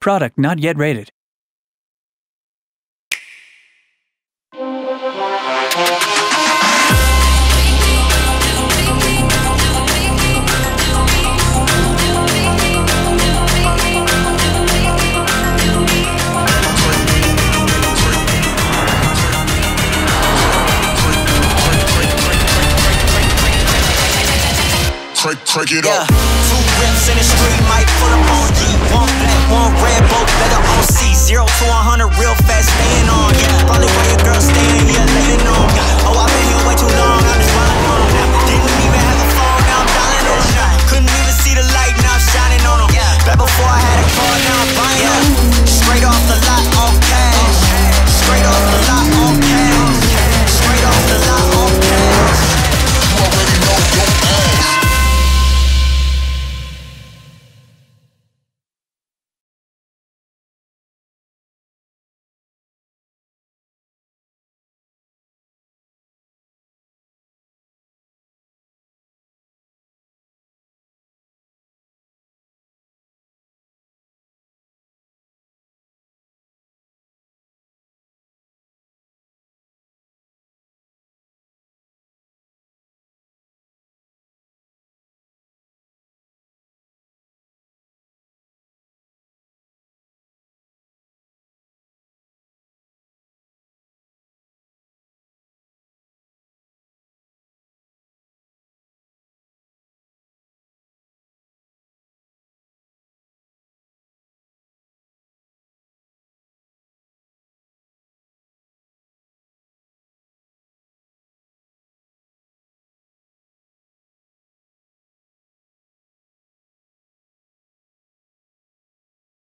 Product not yet rated. Crank it up. 2 rips in the street, might pull up on G. 1 black, 1 red, both leather on C. 0 to 100 real fast, staying on